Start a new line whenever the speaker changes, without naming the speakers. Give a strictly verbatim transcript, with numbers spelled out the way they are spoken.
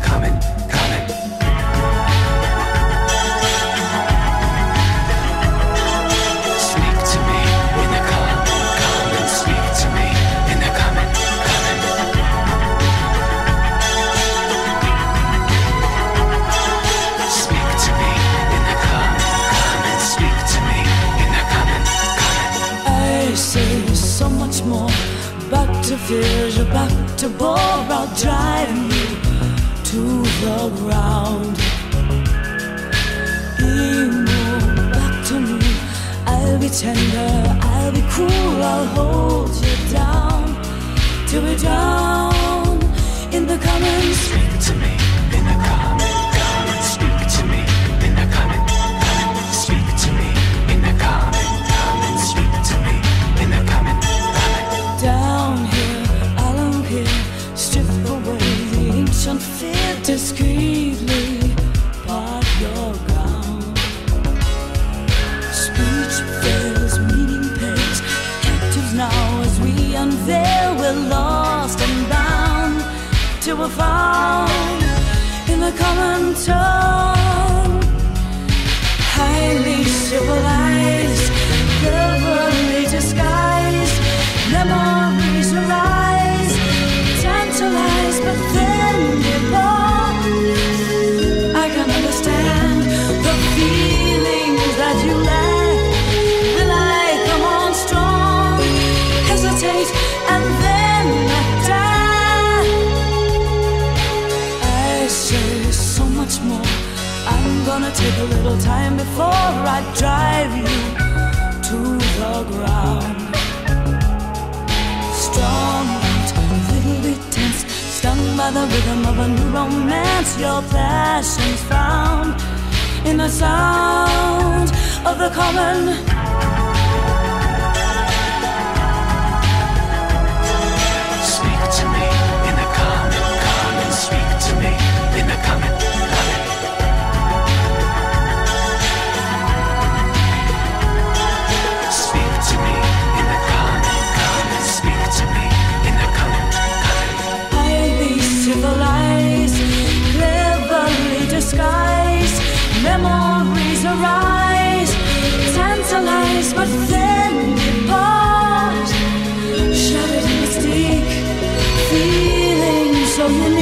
common, common. Speak to me in the common, common. Speak to me in the common, common. Speak to me in the common, common. Speak to me in the common, common.
I say so much more. Back to fissure, back to bore, I'll drive you to the ground. Emo, back to me. I'll be tender, I'll be cruel, I'll hold you down till we're down in the common.
Speak to me in the common, common. Speak to me in the common, common. Speak to me in the common, common. Speak to me in the common, common.
Down here, along here, strip away the ancient fear, discreetly part your gown. Speech fails, meaning pales, captives now as we unveil. We're lost and bound till we're found in the common tongue. Highly civilized, cleverly disguised, memories arise, tantalized, but then depart. I can understand the feelings that you lack. Will I come on strong, hesitate, and then die? I say so much more. I'm gonna take a little time before I drive you to the ground. Strong out, little bit tense, stung by the rhythm of a new romance. Your passion's found in the sound of the common.
Speak to me in the common, common. Speak to me in the common, common. Speak to me in the common, common. Speak to me in the common, common.
Highly civilized, cleverly disguised, memories arise, tantalized, but then depart. Shattered mystique, feeling so unique.